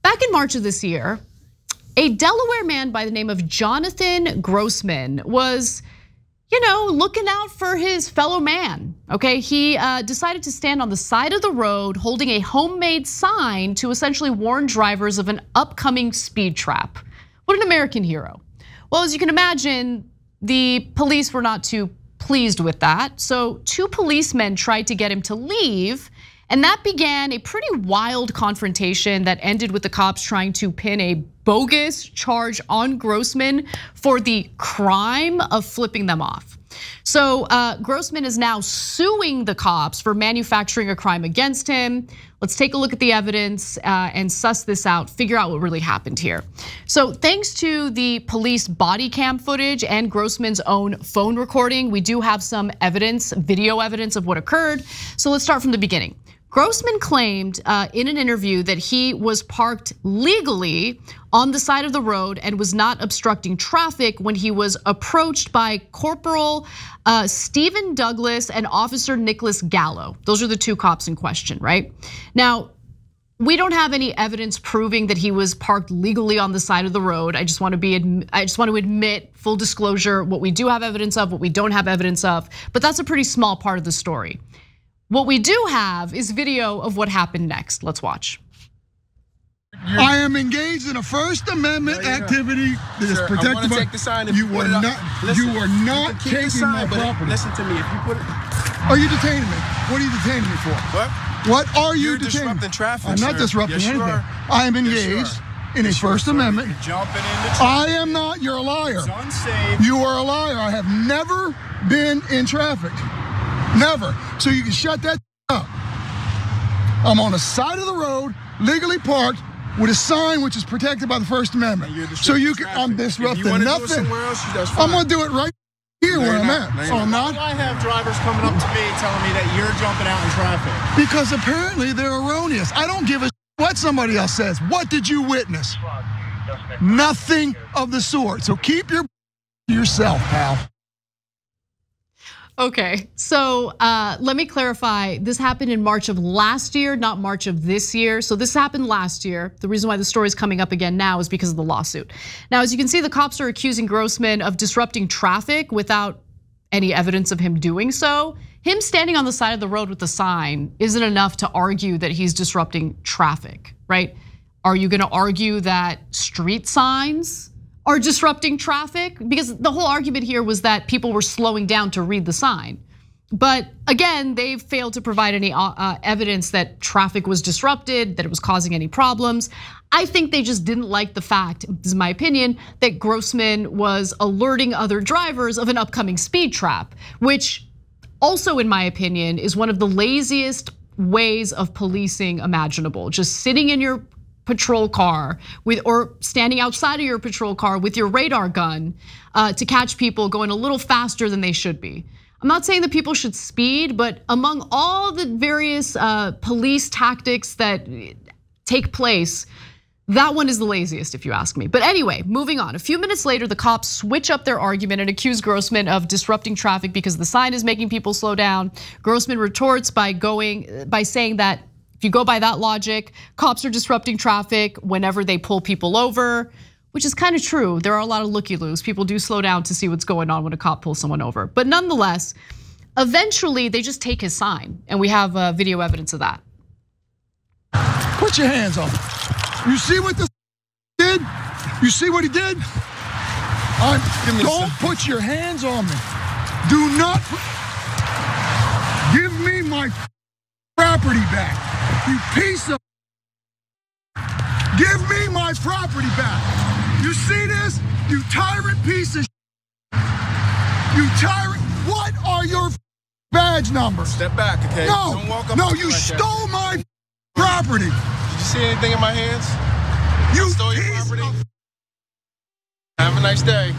Back in March of this year, a Delaware man by the name of Jonathan Grossman was, looking out for his fellow man, okay? He decided to stand on the side of the road holding a homemade sign to essentially warn drivers of an upcoming speed trap. What an American hero. Well, as you can imagine, the police were not too pleased with that. So 2 policemen tried to get him to leave, and that began a pretty wild confrontation that ended with the cops trying to pin a bogus charge on Grossman for the crime of flipping them off. So Grossman is now suing the cops for manufacturing a crime against him. Let's take a look at the evidence and suss this out, figure out what really happened here. So thanks to the police body cam footage and Grossman's own phone recording, we do have some evidence, video evidence of what occurred. So let's start from the beginning. Grossman claimed in an interview that he was parked legally on the side of the road and was not obstructing traffic when he was approached by Corporal Stephen Douglas and Officer Nicholas Gallo. Those are the 2 cops in question, right? Now, we don't have any evidence proving that he was parked legally on the side of the road. I just want to admit, full disclosure, what we do have evidence of, what we don't have evidence of, but that's a pretty small part of the story. What we do have is video of what happened next. Let's watch. I am engaged in a First Amendment activity that is protected by. Take the sign if you were not. Listen, you were not taking my property. Listen to me. If you put it. Are you detaining me? What are you detaining me for? What are you detaining? Disrupting traffic. I'm not disrupting anything. I am engaged in a First Amendment. Jumping into traffic. I am not. You're a liar. It's unsafe. You are a liar. I have never been in traffic. Never. So you can shut that up. I'm on the side of the road, legally parked, with a sign which is protected by the First Amendment. So you can. I'm disrupting nothing. I'm gonna do it right here where I'm at. So I'm not. I have drivers coming up to me telling me that you're jumping out in traffic. Because apparently they're erroneous. I don't give a what somebody else says. What did you witness? Nothing of the sort. So keep your yourself, pal. Okay, so let me clarify. This happened in March of last year, not March of this year. So this happened last year. The reason why the story is coming up again now is because of the lawsuit. Now, as you can see, the cops are accusing Grossman of disrupting traffic without any evidence of him doing so. Him standing on the side of the road with a sign isn't enough to argue that he's disrupting traffic, right? Are you gonna argue that street signs are disrupting traffic? Because the whole argument here was that people were slowing down to read the sign. But again, they've failed to provide any evidence that traffic was disrupted, that it was causing any problems. I think they just didn't like the fact, this is my opinion, that Grossman was alerting other drivers of an upcoming speed trap, which also, in my opinion, is one of the laziest ways of policing imaginable. Just sitting in your patrol car or standing outside of your patrol car with your radar gun to catch people going a little faster than they should be. I'm not saying that people should speed, but among all the various police tactics that take place, that one is the laziest, if you ask me. But anyway, moving on. A few minutes later, the cops switch up their argument and accuse Grossman of disrupting traffic because the sign is making people slow down. Grossman retorts by saying that if you go by that logic, cops are disrupting traffic whenever they pull people over, which is kind of true. There are a lot of looky-loos. People do slow down to see what's going on when a cop pulls someone over. But nonetheless, eventually they just take his sign, and we have video evidence of that. Put your hands on me. You see what this did? You see what he did? Don't put your hands on me. Do not. Give me my property back. You piece of. Give me my property back. You see this? You tyrant piece of. You tyrant. What are your badge numbers? Step back, okay? No, don't walk up no, you stole my property. Did you see anything in my hands? You stole your property. Have a nice day.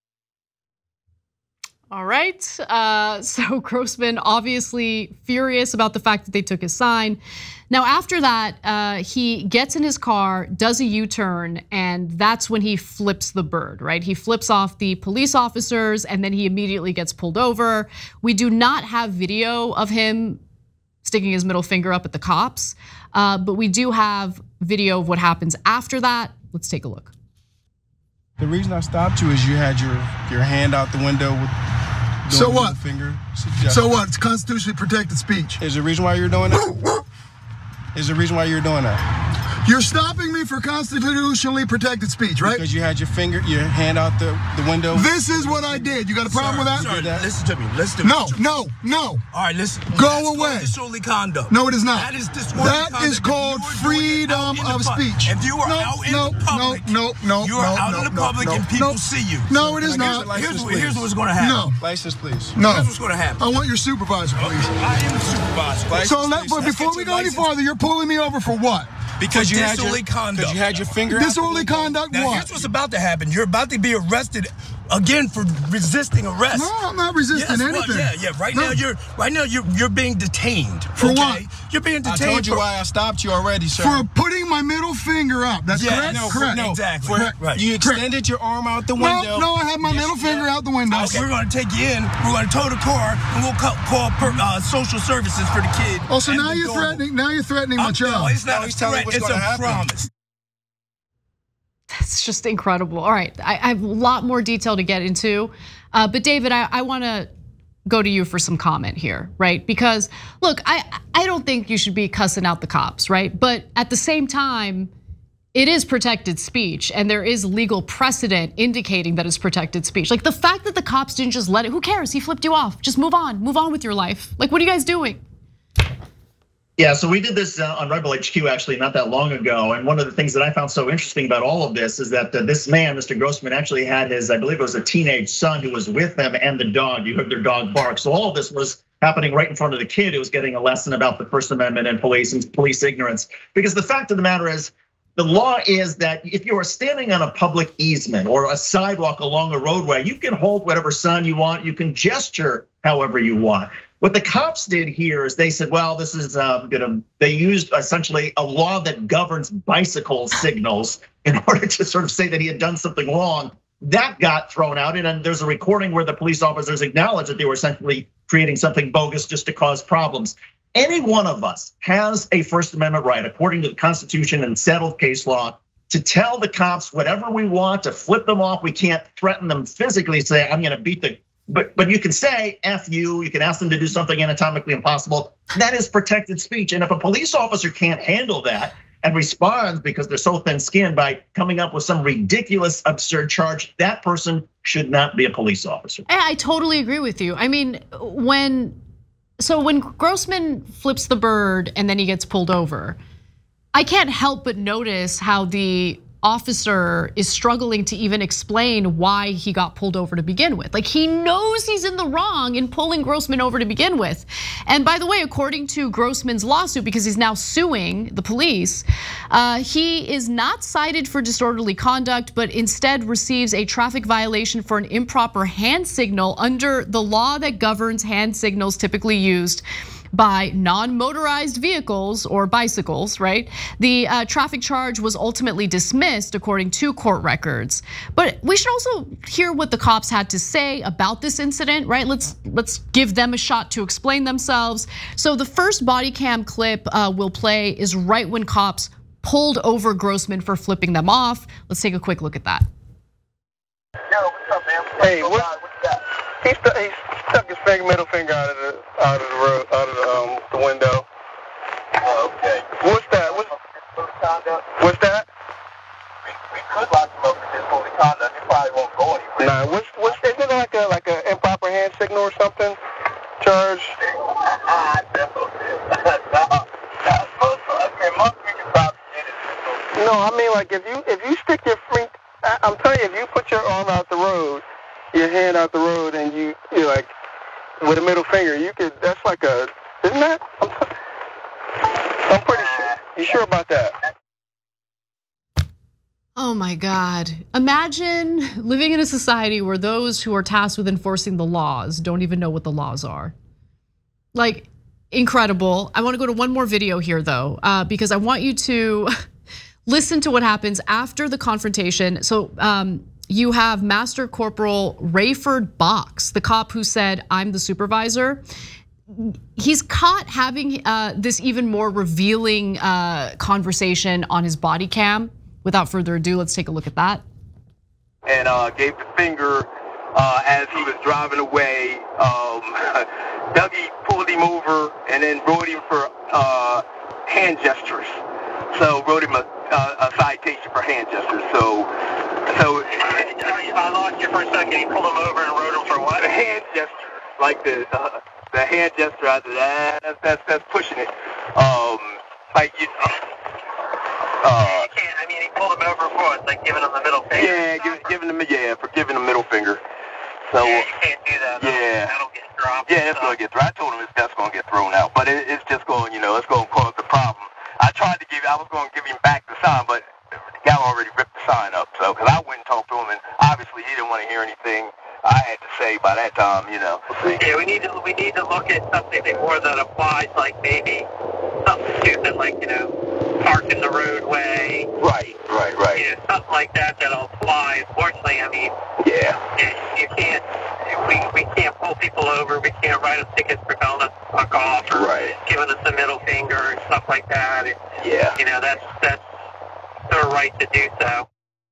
All right, so Grossman obviously furious about the fact that they took his sign. Now after that, he gets in his car, does a U-turn, and that's when he flips the bird, right? He flips off the police officers and then he immediately gets pulled over. We do not have video of him sticking his middle finger up at the cops. But we do have video of what happens after that. Let's take a look. The reason I stopped you is you had your hand out the window with So what? Finger. So what? It's constitutionally protected speech. Is there a reason why you're doing that? Is there a reason why you're doing that? You're stopping me for constitutionally protected speech, right? Because you had your hand out the window. This is what I did. You got a problem with that? Sir, listen to me. Listen to me. No. All right, listen. Go away. Disorderly conduct. No, it is not. That is disorderly conduct. That is called freedom of speech. If you are out in the public, you are out in the public and people see you. No, it is not. Here's what's going to happen. No. License, please. No. Here's what's going to happen. I want your supervisor, please. I am the supervisor. So before we go any farther, you're pulling me over for what? Because you had your finger out. Disorderly conduct. Now what? here's what's about to happen. You're about to be arrested again for resisting arrest. No, I'm not resisting anything. Yeah. Right now you're being detained. For what? You're being detained. I told you why I stopped you already, sir. For putting my middle finger up. That's correct? Correct. No, exactly. Correct. You extended your arm out the window. No, I had my middle finger out the window. Okay. We're going to take you in. We're going to tow the car, and we'll call social services for the kid. Oh, so now you're threatening. Now you're threatening my child. No, it's not he's a telling threat. what's It's gonna a happen. promise. It's just incredible. All right, I have a lot more detail to get into. But David, I want to go to you for some comment here, right? Because look, I don't think you should be cussing out the cops, right? But at the same time, it is protected speech, and there is legal precedent indicating that it's protected speech. Like the fact that the cops didn't just let it, who cares? He flipped you off. Just move on with your life. Like, what are you guys doing? Yeah, so we did this on Rebel HQ actually not that long ago, and one of the things that I found so interesting about all of this is that this man, Mr. Grossman, actually had his, I believe it was a teenage son who was with them and the dog. You heard their dog bark. So all of this was happening right in front of the kid who was getting a lesson about the First Amendment and police ignorance. Because the fact of the matter is, the law is that if you are standing on a public easement or a sidewalk along a roadway, you can hold whatever sign you want, you can gesture however you want. What the cops did here is they said, well, this is they used essentially a law that governs bicycle signals in order to sort of say that he had done something wrong. That got thrown out, and there's a recording where the police officers acknowledged that they were essentially creating something bogus just to cause problems. Any one of us has a First Amendment right, according to the Constitution and settled case law, to tell the cops whatever we want, to flip them off. We can't threaten them physically, say, I'm gonna beat the, but you can say, F you can ask them to do something anatomically impossible. That is protected speech. And if a police officer can't handle that and responds because they're so thin-skinned by coming up with some ridiculous, absurd charge, that person should not be a police officer. I totally agree with you. I mean, when Grossman flips the bird and then he gets pulled over, I can't help but notice how the officer is struggling to even explain why he got pulled over to begin with. Like he knows he's in the wrong in pulling Grossman over to begin with. And by the way, according to Grossman's lawsuit, because he's now suing the police, he is not cited for disorderly conduct, but instead receives a traffic violation for an improper hand signal under the law that governs hand signals typically used by non-motorized vehicles or bicycles, right? The traffic charge was ultimately dismissed according to court records. But we should also hear what the cops had to say about this incident, right? Let's give them a shot to explain themselves. So the first body cam clip we'll play is right when cops pulled over Grossman for flipping them off. Let's take a quick look at that. Yo, what's up, man? Hey, what you got? He stuck his middle finger out of the window. Oh, okay. What's that? What's that? We could lock him up for disorderly conduct. He probably won't go anywhere. Nah, what's isn't it like a improper hand signal or something? Charge? No, I mean like if you stick your feet, I'm telling you, if you put your arm out the road, your hand out the road, and you're like with a middle finger, you could. That's like a, isn't that? I'm pretty sure. You sure about that? Oh my God. Imagine living in a society where those who are tasked with enforcing the laws don't even know what the laws are. Like, incredible. I want to go to one more video here though, because I want you to listen to what happens after the confrontation. So you have Master Corporal Rayford Box, the cop who said, I'm the supervisor. he's caught having this even more revealing conversation on his body cam. Without further ado, let's take a look at that. And gave the finger as he was driving away. Dougie pulled him over and then wrote him for hand gestures. So wrote him a citation for hand gestures. So I lost you for a second. He pulled him over and wrote him for what? A hand gesture, like the hand gesture. I said, that's pushing it. Like you. You can't. I mean, he pulled him over for it, like giving him the middle finger. Yeah, for giving him middle finger. So yeah, you can't do that. Yeah, that'll get dropped. Yeah, it's gonna get thrown. I told him that's gonna get thrown out, but it's just going, it's gonna cause the problem. I was gonna give him back the sign, but the guy already ripped the sign up. So, because I went and talked to him, and obviously he didn't want to hear anything I had to say by that time, Yeah, we need to look at something more that applies, like maybe something stupid, like parked in the roadway. Right. Something like that that'll apply. Unfortunately, I mean, you can't. We can't pull people over. We can't write them tickets for telling us to fuck off or giving us the middle finger and stuff like that. That's their right to do so.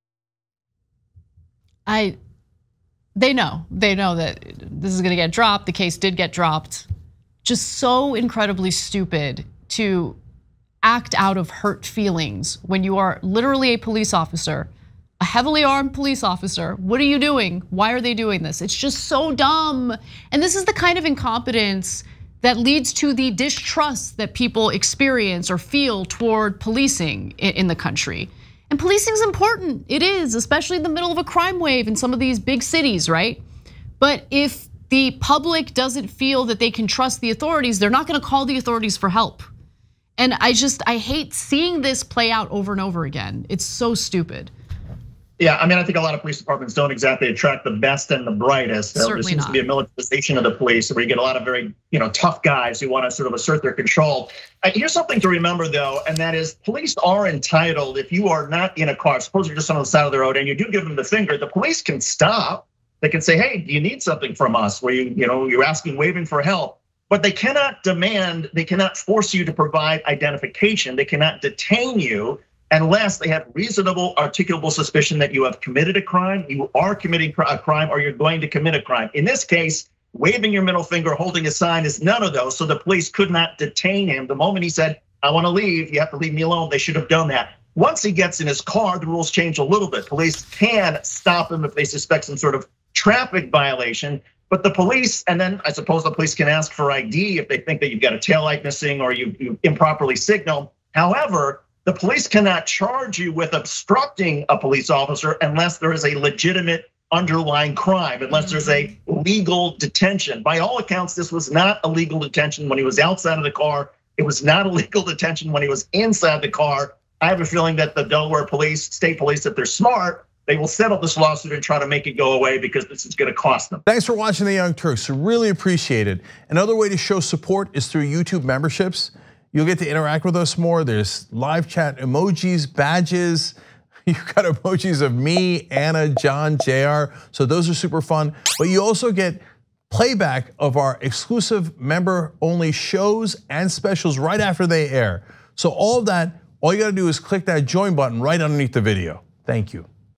They know that this is going to get dropped. The case did get dropped. Just so incredibly stupid to act out of hurt feelings when you are literally a police officer, a heavily armed police officer. What are you doing? Why are they doing this? It's just so dumb. And this is the kind of incompetence that leads to the distrust that people experience or feel toward policing in the country. And policing is important. It is, especially in the middle of a crime wave in some of these big cities, right? But if the public doesn't feel that they can trust the authorities, they're not gonna call the authorities for help. And I hate seeing this play out over and over again. It's so stupid. Yeah, I mean, I think a lot of police departments don't exactly attract the best and the brightest. Certainly there seems not. to be a militarization of the police where you get a lot of very, tough guys who want to sort of assert their control. Here's something to remember though, and that is police are entitled, if you are not in a car, suppose you're just on the side of the road and you do give them the finger, the police can stop. They can say, hey, do you need something from us? Where you're asking, waving for help. But they cannot demand, they cannot force you to provide identification. They cannot detain you unless they have reasonable, articulable suspicion that you have committed a crime, you are committing a crime, or you're going to commit a crime. In this case, waving your middle finger, holding a sign is none of those, so the police could not detain him. The moment he said, I want to leave, you have to leave me alone, they should have done that. Once he gets in his car, the rules change a little bit. Police can stop him if they suspect some sort of traffic violation. But the police, and then I suppose the police can ask for ID if they think that you've got a taillight missing or you improperly signal. However, the police cannot charge you with obstructing a police officer unless there is a legitimate underlying crime, unless there's a legal detention. By all accounts, this was not a legal detention when he was outside of the car. It was not a legal detention when he was inside the car. I have a feeling that the Delaware police, state police, if they're smart, they will settle this lawsuit and try to make it go away because this is gonna cost them. Thanks for watching the Young Turks, really appreciate it. Another way to show support is through YouTube memberships. You'll get to interact with us more. There's live chat emojis, badges. You've got emojis of me, Anna, John, JR. So those are super fun. But you also get playback of our exclusive member-only shows and specials right after they air. So all of that, all you gotta do is click that join button right underneath the video. Thank you.